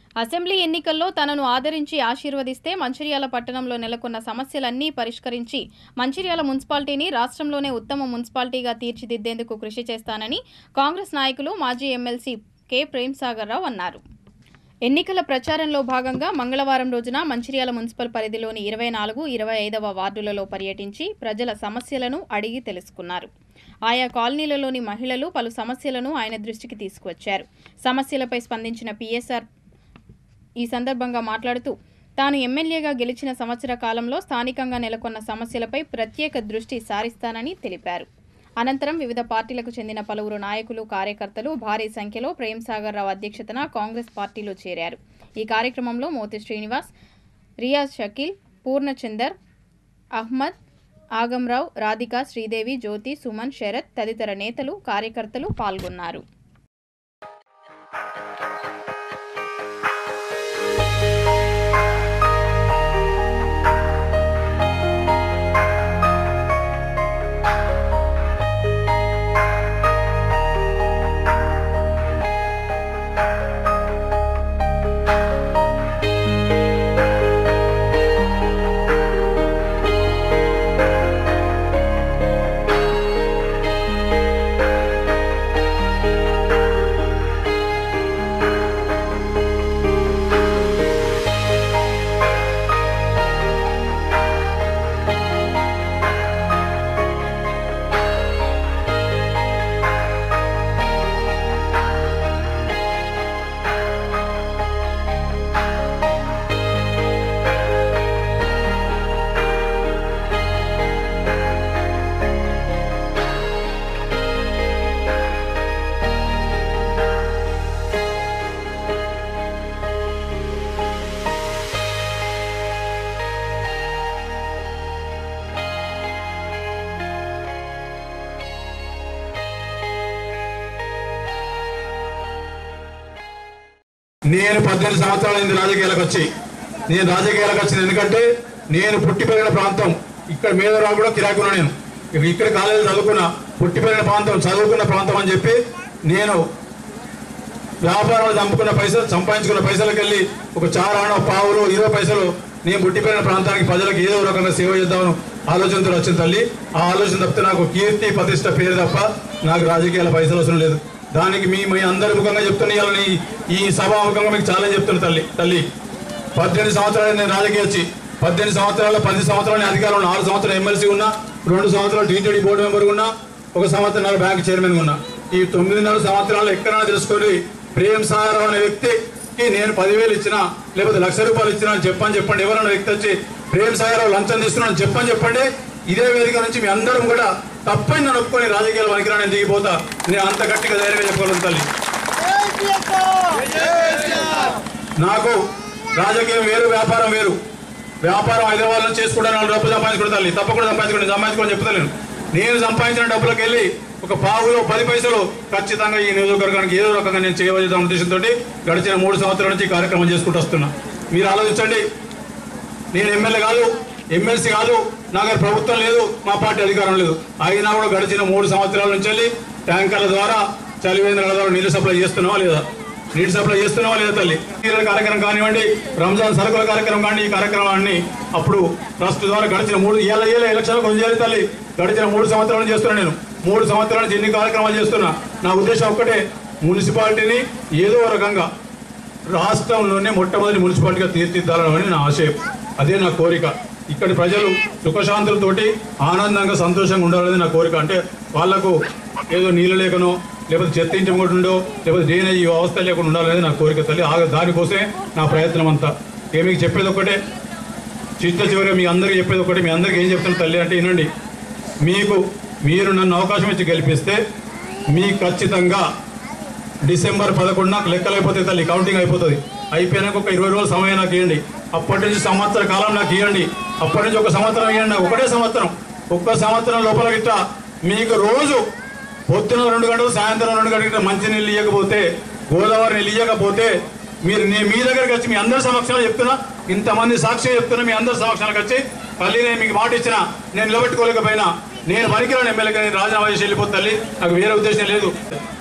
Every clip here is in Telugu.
అసెంబ్లీ ఎన్నికల్లో తనను ఆదరించి ఆశీర్వదిస్తే మంచిర్యాల పట్టణంలో నెలకొన్న సమస్యలన్నీ పరిష్కరించి మంచిర్యాల మున్సిపాలిటీని రాష్ట్రంలోనే ఉత్తమ మున్సిపాలిటీగా తీర్చిదిద్దేందుకు కృషి చేస్తానని కాంగ్రెస్ నాయకులు మాజీ ఎమ్మెల్సీ కె ప్రేమ్సాగర్ రావు అన్నారు. ఎన్నికల ప్రచారంలో భాగంగా మంగళవారం రోజున మంచిర్యాల మున్సిపల్ పరిధిలోని 24, 25వ వార్డులలో పర్యటించి ప్రజల సమస్యలను అడిగి తెలుసుకున్నారు. ఆయా కాలనీలలోని మహిళలు పలు సమస్యలను ఆయన దృష్టికి తీసుకువచ్చారు. సమస్యలపై స్పందించిన పిఎస్ఆర్ ఈ సందర్భంగా మాట్లాడుతూ తాను ఎమ్మెల్యేగా గెలిచిన సంవత్సర కాలంలో స్థానికంగా నెలకొన్న సమస్యలపై ప్రత్యేక దృష్టి సారిస్తానని తెలిపారు. అనంతరం వివిధ పార్టీలకు చెందిన పలువురు నాయకులు, కార్యకర్తలు భారీ సంఖ్యలో ప్రేమ్సాగర్ రావు అధ్యక్షతన కాంగ్రెస్ పార్టీలో చేరారు. ఈ కార్యక్రమంలో మోతి శ్రీనివాస్, రియాజ్ షకీల్, పూర్ణచందర్, అహ్మద్, ఆగంరావు, రాధిక, శ్రీదేవి, జ్యోతి, సుమన్, శరత్ తదితర నేతలు, కార్యకర్తలు పాల్గొన్నారు. నేను 18 సంవత్సరాలైంది రాజకీయాలకు వచ్చి. నేను రాజకీయాలకు వచ్చింది ఎందుకంటే నేను పుట్టి పెరిగిన ప్రాంతం ఇక్కడ మేదరావు కూడా కిరాకున్నా. నేను ఇక్కడ కాలేజీలో చదువుకున్న, పుట్టి పెరిగిన ప్రాంతం, చదువుకున్న ప్రాంతం అని చెప్పి నేను వ్యాపారాలు చంపుకున్న పైసలు, సంపాదించుకున్న పైసలకు వెళ్ళి ఒక చారానో, పావులు, 20 పైసలు నేను పుట్టి పెరిగిన ప్రాంతానికి ప్రజలకు ఏదో రకంగా సేవ చేద్దామని ఆలోచనతో వచ్చిన తల్లి. ఆ ఆలోచన తప్పితే నాకు కీర్తి ప్రతిష్ట పేరు తప్ప నాకు రాజకీయాల పైసలు అవసరం లేదు. దానికి మీ అందరి ముఖంగా చెప్తున్నా, ఈ సభాముఖంగా మీకు చాలా చెప్తున్నా తల్లి 18 సంవత్సరాలు నేను రాజకీయ వచ్చి 18 సంవత్సరాలు 10 సంవత్సరాలు అధికారంలో 4 సంవత్సరాలు ఎమ్మెల్సీ ఉన్నా, 2 సంవత్సరాలు టీటీడీ బోర్డు మెంబర్ ఉన్నా, 1 సంవత్సరం బ్యాంక్ చైర్మన్ ఉన్నా. ఈ 9.5 సంవత్సరాలు ఎక్కడైనా తెలుసుకొని ప్రేమ్సాగర్ రావు అనే వ్యక్తికి నేను 10,000 ఇచ్చినా లేకపోతే ₹1,00,000 ఇచ్చినా అని చెప్పండి. ఎవరైనా వ్యక్తి వచ్చి ప్రేమ్సాగర్ రావు లంచం తీసుకున్నాను చెప్పండి. ఇదే వేదిక నుంచి మీ అందరం కూడా తప్పని నన్ను ఒప్పుకొని రాజకీయాలు వనికిరా నేను దిగిపోతా. నేను అంత గట్టిగా ధైర్యంగా చెప్పగలను తల్లి. నాకు రాజకీయం వేరు, వ్యాపారం వేరు. వ్యాపారం హైదరాబాద్ లో చేసుకుంటా 4 రూపాయలు సంపాదించుకుంటా తల్లి. తప్పకుండా సంపాదించుకోండి చెప్తాను. నేను సంపాదించిన డబ్బులకు వెళ్ళి ఒక పావులో 10 పైసలు ఖచ్చితంగా ఈ నియోజకవర్గానికి ఏదో రకంగా నేను చేయవలసిన ఉద్దేశంతో గడిచిన 3 సంవత్సరాల నుంచి కార్యక్రమం చేసుకుంటూ వస్తున్నా. మీరు ఆలోచించండి, నేను ఎమ్మెల్యే కాదు, ఎమ్మెల్సీ కాదు, నాకు ప్రభుత్వం లేదు, మా పార్టీ అధికారం లేదు. అయినా కూడా గడిచిన 3 సంవత్సరాల నుంచి వెళ్ళి ట్యాంకర్ల ద్వారా, చలివేంద్రాల ద్వారా నీళ్లు సప్లై చేస్తున్నావా లేదా తల్లి? నీళ్ళ కార్యక్రమం కానివ్వండి, రంజాన్ సరుకుల కార్యక్రమం కానీ, ఈ కార్యక్రమాన్ని అప్పుడు ట్రస్ట్ ద్వారా గడిచిన 3 ఏళ్ళ ఎలక్షన్లు కొంచెం చేయాలి తల్లి. గడిచిన 3 సంవత్సరాలు చేస్తున్నా. నేను 3 సంవత్సరాల నుంచి ఎన్ని కార్యక్రమాలు చేస్తున్నా. నా ఉద్దేశం ఒక్కటే, మున్సిపాలిటీని ఏదో రకంగా రాష్ట్రంలోనే మొట్టమొదటి మున్సిపాలిటీగా తీర్చిదిద్దాలని నా ఆశయం. అదే నా కోరిక. ఇక్కడి ప్రజలు సుఖశాంతులతోటి ఆనందంగా సంతోషంగా ఉండాలనేది నా కోరిక. అంటే వాళ్లకు ఏదో నీళ్ళు లేకనో, లేకపోతే చెత్త ఇంటి ఒకటి ఉండో, లేకపోతే డ్రైనేజ్ వ్యవస్థ లేకుండా ఉండాలనేది నా కోరిక తల్లి. దానికోసమే నా ప్రయత్నం అంతా. మీకు చెప్పేది ఒకటే, చివరిగా మీ అందరికీ చెప్పేది ఒకటే, మీ అందరికీ ఏం చెప్తున్నా తల్లి అంటే వినండి. మీరు నన్ను అవకాశం ఇచ్చి గెలిపిస్తే మీకు ఖచ్చితంగా డిసెంబర్ 11 నాకు లెక్కలు అయిపోతాయి తల్లి, కౌంటింగ్ అయిపోతుంది. అయిపోయినాక ఒక 20 రోజుల సమయం నాకు ఇవ్వండి. అప్పటి నుంచి సంవత్సర కాలం నాకు ఇవ్వండి. అప్పటి నుంచి 1 సంవత్సరం ఇవ్వండి. నాకు ఒకటే సంవత్సరం. 1 సంవత్సరం లోపల గిట్ట మీకు రోజు పొద్దున 2 గంటలు, సాయంత్రం 2 గంటలు మంచినీళ్ళు ఇవ్వకపోతే, గోదావరి నీళ్ళు ఇవ్వకపోతే మీరు మీ దగ్గరికి వచ్చి మీ అందరి సమక్షంలో చెప్తున్నా, ఇంతమంది సాక్షి చెప్తున్నా, మీ అందరి సమక్షానికి వచ్చి తల్లి నేను మీకు మాట ఇచ్చిన, నేను నిలబెట్టుకోలేకపోయినా, నేను పనికిరాని ఎమ్మెల్యేగా నేను రాజీనామా చేసి వెళ్ళిపోతే తల్లి, నాకు వేరే ఉద్దేశం లేదు.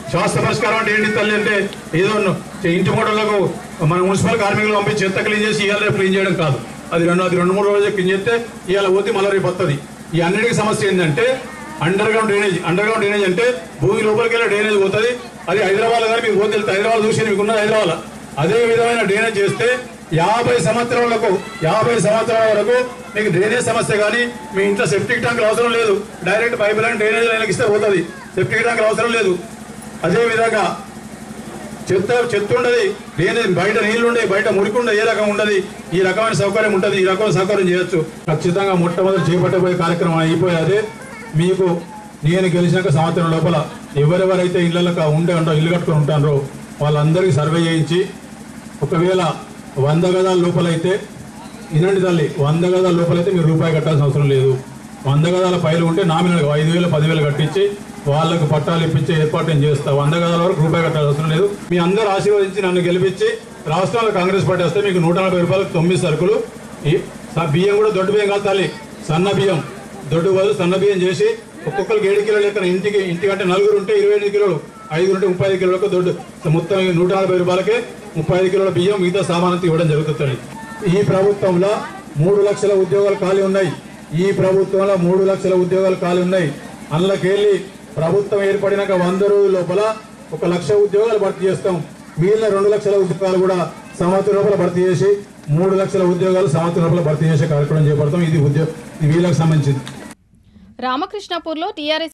శాస్త్ర పరిష్కారం అంటే ఏంటి తల్లి అంటే ఏదో ఇంటి మూటలకు మన మున్సిపల్ కార్మికులు పంపించి చెత్త క్లీన్ చేసి ఇవాళ రేపు క్లీన్ చేయడం కాదు. అది రెండు మూడు రోజులు క్లీన్ చేస్తే ఇవాళ పోతే మళ్ళీ రేపు వస్తుంది. ఈ అన్నిటికీ సమస్య ఏంటంటే అండర్ గ్రౌండ్ డ్రైనేజ్ అంటే భూమి లోపలికి వెళ్ళే డ్రైనేజ్ పోతుంది. అది హైదరాబాద్ కానీ మీకు పోతే హైదరాబాద్ చూసి మీకు ఉన్నది హైదరాబాద్. అదే విధమైన డ్రైనేజ్ చేస్తే 50 సంవత్సరాల వరకు మీకు డ్రైనేజ్ సమస్య కానీ మీ ఇంట్లో సెప్టిక్ ట్యాంకులు అవసరం లేదు. డైరెక్ట్ పైప్ లైన్ డ్రైనేజ్ లైన్కి ఇస్తే పోతుంది. సెప్టిక్ ట్యాంకులు అవసరం లేదు. అదే విధంగా చెత్త ఉండదు, డ్రైనేజ్ బయట నీళ్లు ఉండవు, బయట మురికి ఉండదు, ఏ రకం ఉండదు. ఈ రకమైన సౌకర్యం ఉంటుంది. ఈ రకమైన సౌకర్యం చేయొచ్చు. ఖచ్చితంగా మొట్టమొదటి చేపట్టబోయే కార్యక్రమం అయిపోయి అదే మీకు నేను గెలిచినాక సంవత్సరం లోపల ఎవరెవరైతే ఇళ్లలో ఇల్లు కట్టుకుని ఉంటారో వాళ్ళందరికీ సర్వే చేయించి ఒకవేళ 100 గదాల లోపలైతే ఇనండి తల్లి 100 గదాల లోపలైతే మీరు రూపాయి కట్టాల్సిన అవసరం లేదు. 100 గదాల పైలు ఉంటే నామినల్గా 5,000 10,000 కట్టించి వాళ్ళకు పట్టాలు ఇప్పించే ఏర్పాటు నేను చేస్తా. 100 గదాల వరకు రూపాయి కట్టాల్సిన అవసరం లేదు. మీ అందరూ ఆశీర్వదించి నన్ను గెలిపించి రాష్ట్రంలో కాంగ్రెస్ పార్టీ వస్తే మీకు 140 రూపాయలకు 9 సరుకులు. బియ్యం కూడా దొడ్డు బియ్యం కాదు తల్లి, సన్న బియ్యం. దొడ్డు బదులు సన్న బియ్యం చేసి ఒక్కొక్కరికి 7 కిలోలు లెక్కన ఇంటికంటే 4 ఉంటే 25 కిలోలు, 5 ఉంటే 35 కిలోలకు దొడ్డు మొత్తం 140 రూపాయలకే 35 కిలోల బియ్యం మిగతా సామానంతా ఇవ్వడం జరుగుతుంది. ఈ ప్రభుత్వంలో 3 లక్షల ఉద్యోగాలు ఖాళీ ఉన్నాయి. ఈ ప్రభుత్వంలో 3 లక్షల ఉద్యోగాలు ఖాళీ ఉన్నాయి. అందులోకెళ్ళి ప్రభుత్వం ఏర్పడినాక 100 రోజుల లోపల 1 లక్ష ఉద్యోగాలు భర్తీ చేస్తాం. మిగిలిన 2 లక్షల ఉద్యోగాలు కూడా సంవత్సరం లోపల భర్తీ చేసి 3 లక్షల ఉద్యోగాలు సంవత్సరం లోపల భర్తీ చేసే కార్యక్రమం చేపడతాం. ఇది వీళ్ళకి సంబంధించింది. రామకృష్ణాపూర్లో టీఆర్ఎస్